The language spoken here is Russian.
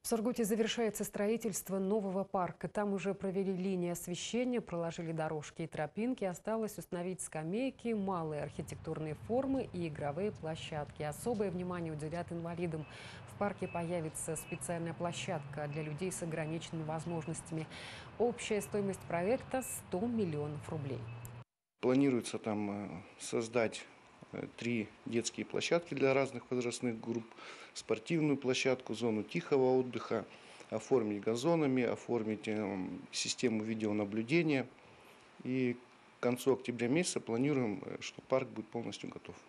Сургуте завершается строительство нового парка. Там уже провели линии освещения, проложили дорожки и тропинки. Осталось установить скамейки, малые архитектурные формы и игровые площадки. Особое внимание уделят инвалидам. В парке появится специальная площадка для людей с ограниченными возможностями. Общая стоимость проекта – 100 миллионов рублей. Планируется там создать 3 детские площадки для разных возрастных групп, спортивную площадку, зону тихого отдыха, оформить газонами, оформить систему видеонаблюдения. И к концу октября месяца планируем, что парк будет полностью готов.